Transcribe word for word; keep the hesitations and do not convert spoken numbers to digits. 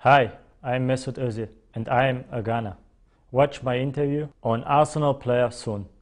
Hi, I'm Mesut Özil and I'm a Ghana. Watch my interview on Arsenal Player soon.